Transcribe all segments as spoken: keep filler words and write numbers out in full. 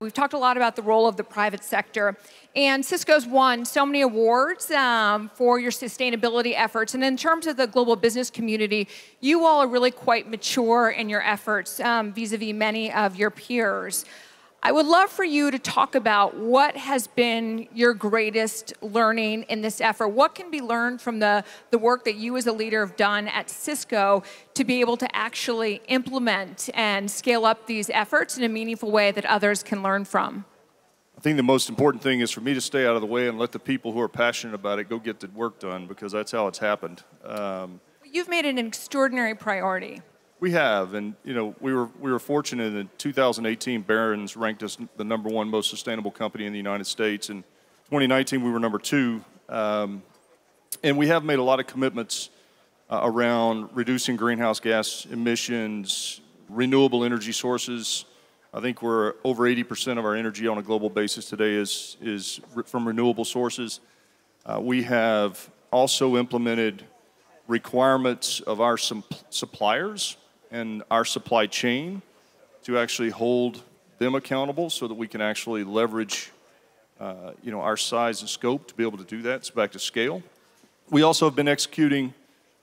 We've talked a lot about the role of the private sector, and Cisco's won so many awards um, for your sustainability efforts. And in terms of the global business community, you all are really quite mature in your efforts um, vis-a-vis many of your peers. I would love for you to talk about what has been your greatest learning in this effort. What can be learned from the, the work that you as a leader have done at Cisco to be able to actually implement and scale up these efforts in a meaningful way that others can learn from? I think the most important thing is for me to stay out of the way and let the people who are passionate about it go get the work done, because that's how it's happened. Um, You've made it an extraordinary priority. We have, and you know, we were we were fortunate. In two thousand eighteen, Barron's ranked us the number one most sustainable company in the United States. In twenty nineteen, we were number two, um, and we have made a lot of commitments uh, around reducing greenhouse gas emissions, renewable energy sources. I think we're over eighty percent of our energy on a global basis today is is from renewable sources. Uh, we have also implemented requirements of our suppliers and our supply chain to actually hold them accountable so that we can actually leverage uh, you know, our size and scope to be able to do that. It's back to scale. We also have been executing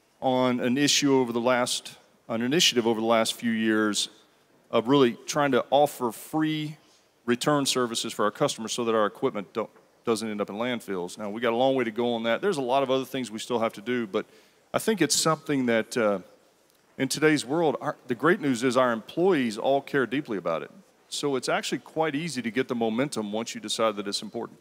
on an issue over the last, an initiative over the last few years of really trying to offer free return services for our customers so that our equipment don't, doesn't end up in landfills. Now, we got a long way to go on that. There's a lot of other things we still have to do, but I think it's something that uh, in today's world, our, the great news is our employees all care deeply about it. So it's actually quite easy to get the momentum once you decide that it's important.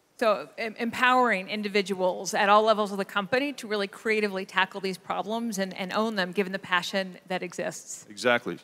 So em empowering individuals at all levels of the company to really creatively tackle these problems and, and own them, given the passion that exists. Exactly.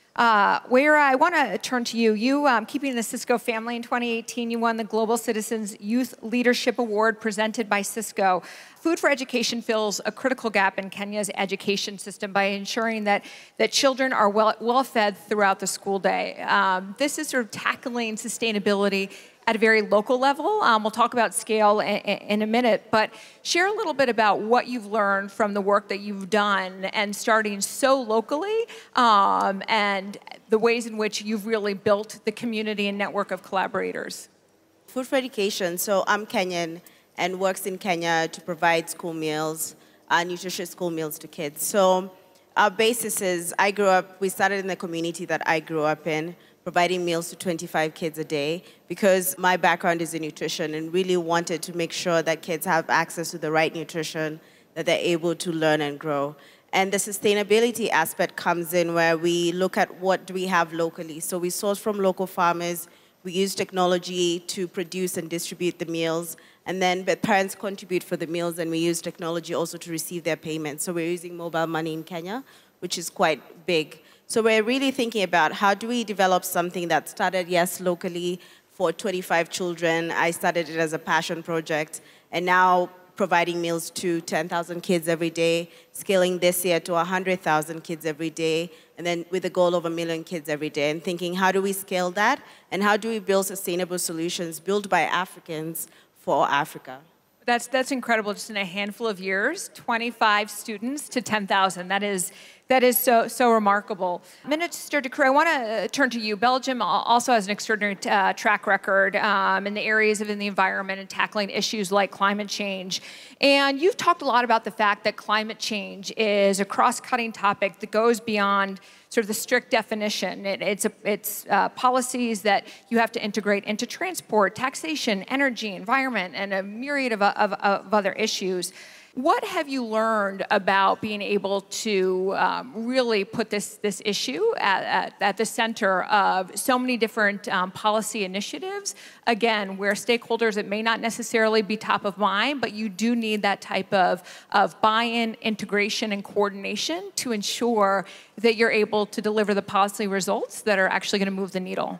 Uh, Werner, I want to turn to you. You, um, keeping in the Cisco family, in twenty eighteen, you won the Global Citizens Youth Leadership Award presented by Cisco. Food for Education fills a critical gap in Kenya's education system by ensuring that, that children are well, well fed throughout the school day. Um, this is sort of tackling sustainability at a very local level. Um, we'll talk about scale in, in a minute, but share a little bit about what you've learned from the work that you've done and starting so locally um, and the ways in which you've really built the community and network of collaborators. Food for Education, so I'm Kenyan and works in Kenya to provide school meals, uh, nutritious school meals to kids. So our basis is, I grew up, we started in the community that I grew up in, providing meals to twenty-five kids a day, because my background is in nutrition and really wanted to make sure that kids have access to the right nutrition, that they're able to learn and grow. And the sustainability aspect comes in where we look at what do we have locally. So we source from local farmers, we use technology to produce and distribute the meals, and then the parents contribute for the meals, and we use technology also to receive their payments. So we're using mobile money in Kenya, which is quite big. So we're really thinking about how do we develop something that started, yes, locally for twenty-five children. I started it as a passion project, and now providing meals to ten thousand kids every day, scaling this year to one hundred thousand kids every day, and then with the goal of a million kids every day, and thinking how do we scale that, and how do we build sustainable solutions built by Africans for Africa. That's, that's incredible. Just in a handful of years, twenty-five students to ten thousand. That is, that is so, so remarkable. Minister De Croo, I want to turn to you. Belgium also has an extraordinary uh, track record um, in the areas of in the environment and tackling issues like climate change. And you've talked a lot about the fact that climate change is a cross-cutting topic that goes beyond sort of the strict definition. It, it's a, it's uh, policies that you have to integrate into transport, taxation, energy, environment, and a myriad of, of, of other issues. What have you learned about being able to um, really put this, this issue at, at, at the center of so many different um, policy initiatives? Again, where stakeholders, it may not necessarily be top of mind, but you do need that type of, of buy-in, integration, and coordination to ensure that you're able to deliver the policy results that are actually going to move the needle.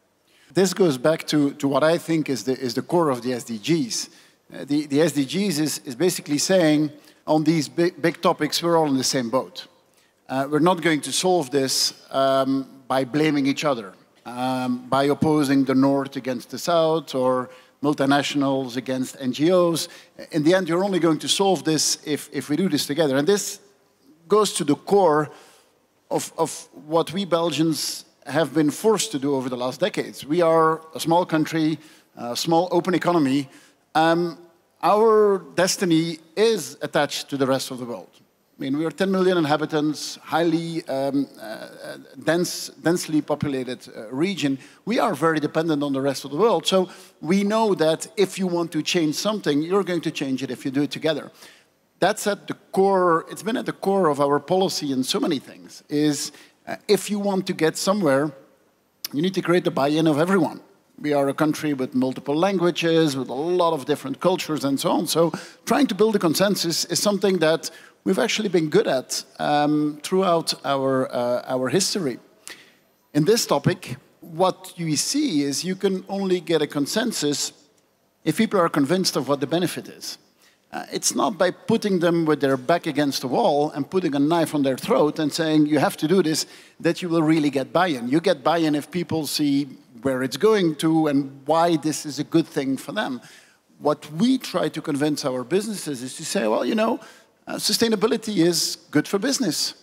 This goes back to, to what I think is the, is the core of the S D Gs. Uh, the, the S D Gs is, is basically saying, on these big, big topics, we're all in the same boat. Uh, we're not going to solve this um, by blaming each other, um, by opposing the North against the South, or multinationals against N G Os. In the end, you're only going to solve this if, if we do this together. And this goes to the core of, of what we Belgians have been forced to do over the last decades. We are a small country, a small open economy. Um, our destiny is attached to the rest of the world. I mean, we are ten million inhabitants, highly um, uh, dense, densely populated uh, region. We are very dependent on the rest of the world. So we know that if you want to change something, you're going to change it if you do it together. That's at the core, it's been at the core of our policy in so many things, is uh, if you want to get somewhere, you need to create the buy-in of everyone. We are a country with multiple languages, with a lot of different cultures and so on. So trying to build a consensus is something that we've actually been good at um, throughout our, uh, our history. In this topic, what you see is you can only get a consensus if people are convinced of what the benefit is. Uh, it's not by putting them with their back against the wall and putting a knife on their throat and saying, you have to do this, that you will really get buy-in. You get buy-in if people see where it's going to and why this is a good thing for them. What we try to convince our businesses is to say, well, you know, uh, sustainability is good for business,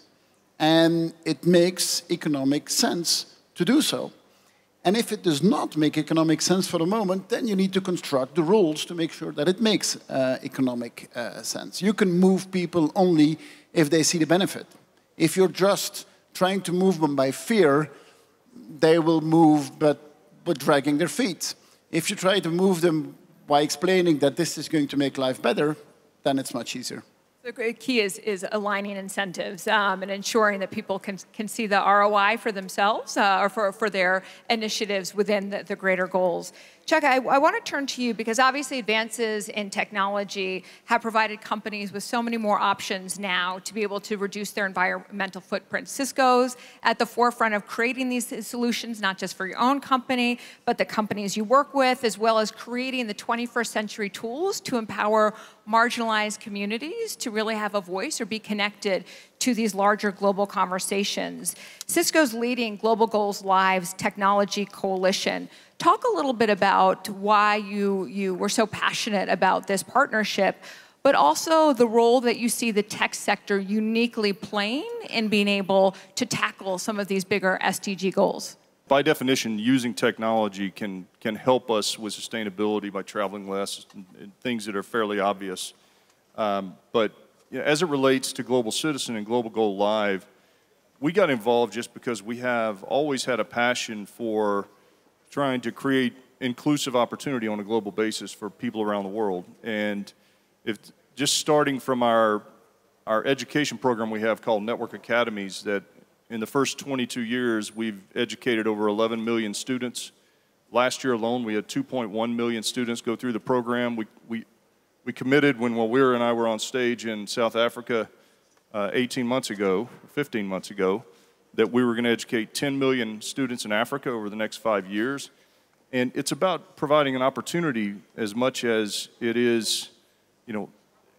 and it makes economic sense to do so. And if it does not make economic sense for the moment, then you need to construct the rules to make sure that it makes uh, economic uh, sense. You can move people only if they see the benefit. If you're just trying to move them by fear, they will move but, but dragging their feet. If you try to move them by explaining that this is going to make life better, then it's much easier. The key is, is aligning incentives um, and ensuring that people can, can see the R O I for themselves uh, or for, for their initiatives within the, the greater goals. Chuck, I, I want to turn to you because obviously advances in technology have provided companies with so many more options now to be able to reduce their environmental footprint. Cisco's at the forefront of creating these solutions, not just for your own company, but the companies you work with, as well as creating the twenty-first century tools to empower marginalized communities to really have a voice or be connected to these larger global conversations. Cisco's leading Global Goals Live's Technology Coalition. Talk a little bit about why you, you were so passionate about this partnership, but also the role that you see the tech sector uniquely playing in being able to tackle some of these bigger S D G goals. By definition, using technology can, can help us with sustainability by traveling less and, and things that are fairly obvious. Um, but you know, as it relates to Global Citizen and Global Goal Live, we got involved just because we have always had a passion for trying to create inclusive opportunity on a global basis for people around the world. And if just starting from our, our education program we have called Network Academies, that in the first twenty-two years, we've educated over eleven million students. Last year alone, we had two point one million students go through the program. We, we, we committed when Werner and I were on stage in South Africa uh, eighteen months ago, fifteen months ago, that we were going to educate ten million students in Africa over the next five years. And it's about providing an opportunity as much as it is, you know,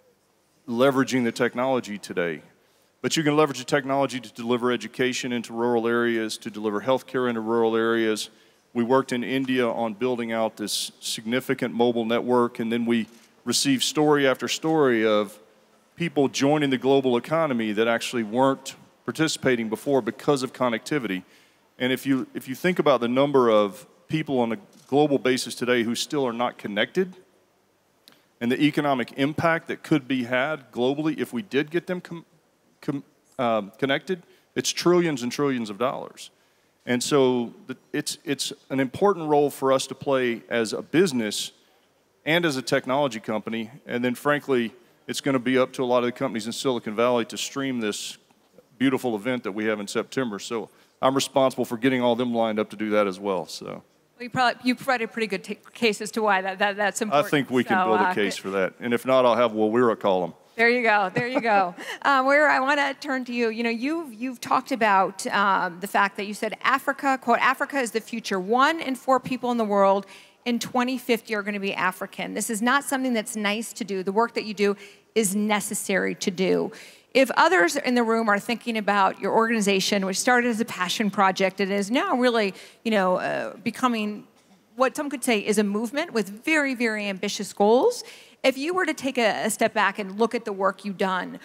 leveraging the technology today. But you can leverage the technology to deliver education into rural areas, to deliver healthcare into rural areas. We worked in India on building out this significant mobile network, and then we received story after story of people joining the global economy that actually weren't participating before because of connectivity. And if you, if you think about the number of people on a global basis today who still are not connected, and the economic impact that could be had globally if we did get them com com um, connected, it's trillions and trillions of dollars. And so the, it's, it's an important role for us to play as a business and as a technology company. And then frankly, it's going to be up to a lot of the companies in Silicon Valley to stream this beautiful event that we have in September. So I'm responsible for getting all them lined up to do that as well. So. Well, you, probably, you provided a pretty good t case as to why that, that, that's important. I think we can so, build a uh, case for that. And if not, I'll have Werner call them. There you go. There you go. um, Werner, I want to turn to you. You know, you've, you've talked about um, the fact that you said Africa, quote, Africa is the future. One in four people in the world in twenty fifty are going to be African. This is not something that's nice to do. The work that you do is necessary to do. If others in the room are thinking about your organization, which started as a passion project and is now really, you know, uh, becoming what some could say is a movement with very, very ambitious goals, if you were to take a, a step back and look at the work you've done,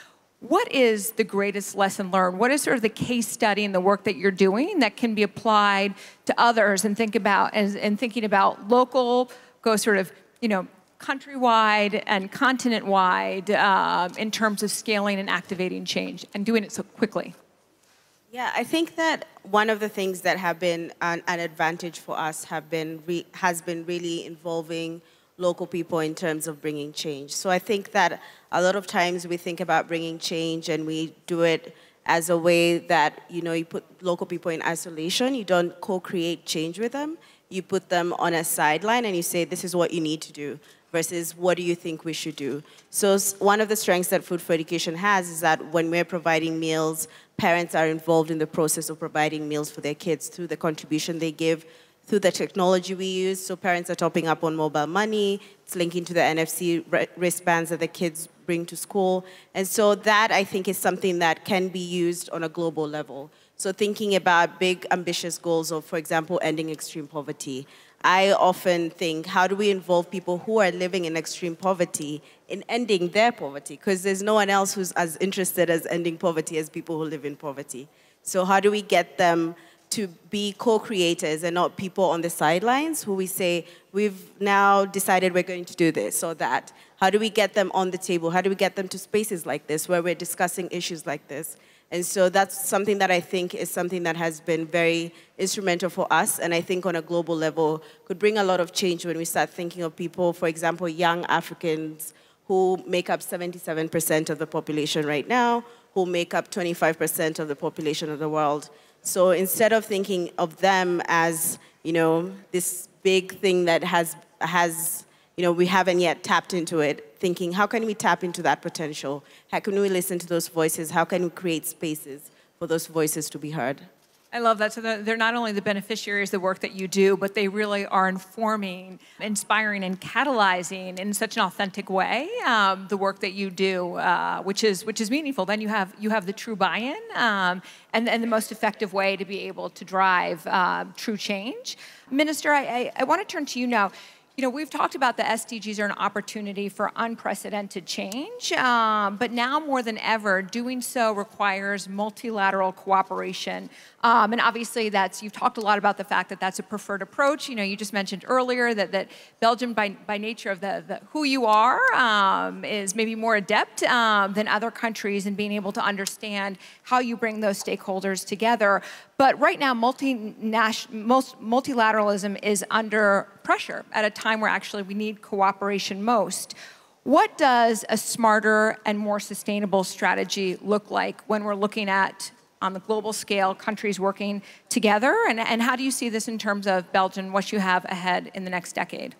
What is the greatest lesson learned? What is sort of the case study in the work that you're doing that can be applied to others and think about and, and thinking about local, go sort of, you know, countrywide and continent-wide uh, in terms of scaling and activating change and doing it so quickly? Yeah, I think that one of the things that have been an, an advantage for us have been re, has been really involving local people in terms of bringing change. So I think that a lot of times we think about bringing change and we do it as a way that, you know, you put local people in isolation. You don't co-create change with them. You put them on a sideline and you say, this is what you need to do, versus what do you think we should do. So one of the strengths that Food for Education has is that when we're providing meals, parents are involved in the process of providing meals for their kids through the contribution they give, through the technology we use. So parents are topping up on mobile money. It's linking to the N F C wristbands that the kids bring to school. And so that, I think, is something that can be used on a global level. So thinking about big, ambitious goals of, for example, ending extreme poverty. I often think, how do we involve people who are living in extreme poverty in ending their poverty? Because there's no one else who's as interested as ending poverty as people who live in poverty. So how do we get them to be co-creators and not people on the sidelines who we say, we've now decided we're going to do this or that? How do we get them on the table? How do we get them to spaces like this where we're discussing issues like this? And so that's something that I think is something that has been very instrumental for us, and I think on a global level could bring a lot of change when we start thinking of people, for example, young Africans who make up seventy-seven percent of the population right now, who make up twenty-five percent of the population of the world. So instead of thinking of them as, you know, this big thing that has, has, you know, we haven't yet tapped into it, thinking, how can we tap into that potential? How can we listen to those voices? How can we create spaces for those voices to be heard? I love that. So they're not only the beneficiaries of the work that you do, but they really are informing, inspiring, and catalyzing in such an authentic way um, the work that you do, uh, which is which is meaningful. Then you have you have the true buy-in um, and, and the most effective way to be able to drive uh, true change. Minister, I, I, I want to turn to you now. You know, we've talked about the S D Gs are an opportunity for unprecedented change, um, but now more than ever, doing so requires multilateral cooperation. Um, and obviously, that's you've talked a lot about the fact that that's a preferred approach. You know, you just mentioned earlier that, that Belgium, by, by nature of the, the who you are, um, is maybe more adept um, than other countries in being able to understand how you bring those stakeholders together. But right now, multi-nation, most multilateralism is under pressure at a time where actually we need cooperation most. What does a smarter and more sustainable strategy look like when we're looking at, on the global scale, countries working together? And, and how do you see this in terms of Belgium, what you have ahead in the next decade?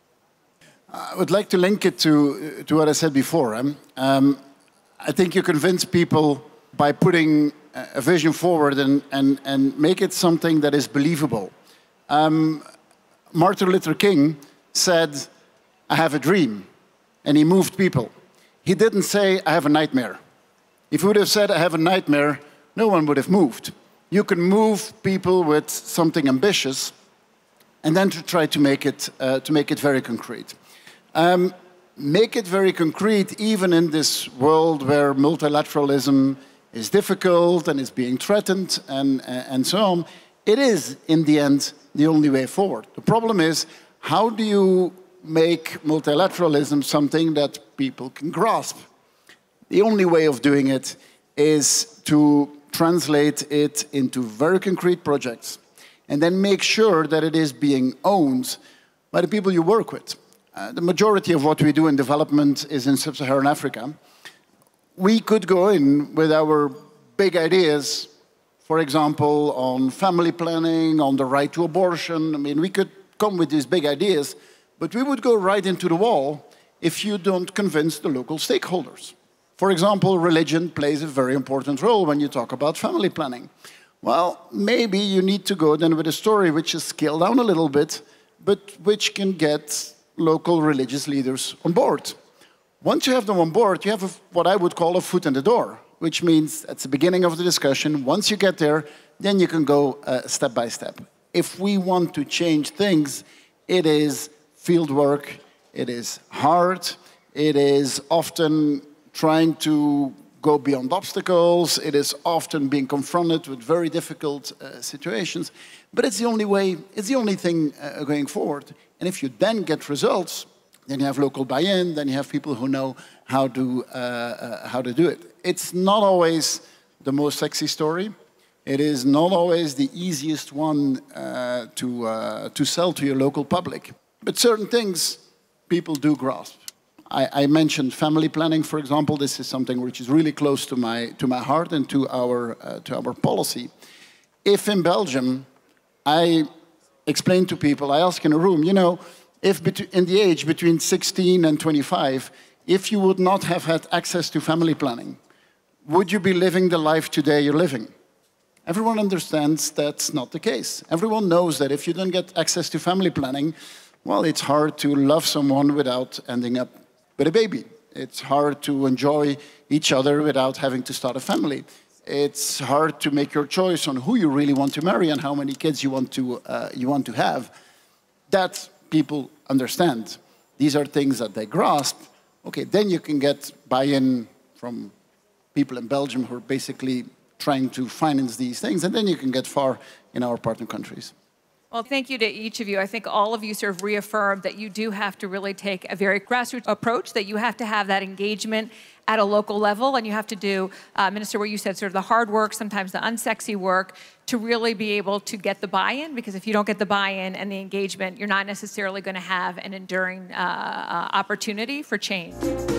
I would like to link it to, to what I said before. Um, um, I think you convince people by putting a vision forward and, and, and make it something that is believable. Um, Martin Luther King said, I have a dream, and he moved people. He didn't say, I have a nightmare. If he would have said, I have a nightmare, no one would have moved. You can move people with something ambitious, and then to try to make it, uh, to make it very concrete. Um, make it very concrete, even in this world where multilateralism is difficult and is being threatened and, and so on. It is, in the end, the only way forward. The problem is, how do you make multilateralism something that people can grasp? The only way of doing it is to translate it into very concrete projects and then make sure that it is being owned by the people you work with. Uh, the majority of what we do in development is in sub-Saharan Africa. We could go in with our big ideas, for example, on family planning, on the right to abortion. I mean, we could come with these big ideas, but we would go right into the wall if you don't convince the local stakeholders. For example, religion plays a very important role when you talk about family planning. Well, maybe you need to go then with a story which is scaled down a little bit, but which can get local religious leaders on board. Once you have them on board, you have a, what I would call a foot in the door, which means at the beginning of the discussion, once you get there, then you can go uh, step by step. If we want to change things, it is field work, it is hard, it is often trying to go beyond obstacles. It is often being confronted with very difficult uh, situations. But it's the only way, it's the only thing uh, going forward. And if you then get results, then you have local buy-in, then you have people who know how to, uh, uh, how to do it. It's not always the most sexy story. It is not always the easiest one uh, to, uh, to sell to your local public. But certain things people do grasp. I, I mentioned family planning, for example. This is something which is really close to my, to my heart and to our, uh, to our policy. If in Belgium, I explain to people, I ask in a room, you know, if in the age between sixteen and twenty-five, if you would not have had access to family planning, would you be living the life today you're living? Everyone understands that's not the case. Everyone knows that if you don't get access to family planning, well, it's hard to love someone without ending up with a baby. It's hard to enjoy each other without having to start a family. It's hard to make your choice on who you really want to marry and how many kids you want to, uh, you want to have. That people understand. These are things that they grasp. Okay, then you can get buy-in from people in Belgium who are basically trying to finance these things, and then you can get far in our partner countries. Well, thank you to each of you. I think all of you sort of reaffirmed that you do have to really take a very grassroots approach, that you have to have that engagement at a local level, and you have to do, uh, Minister, what you said, sort of the hard work, sometimes the unsexy work, to really be able to get the buy-in, because if you don't get the buy-in and the engagement, you're not necessarily going to have an enduring uh, uh, opportunity for change.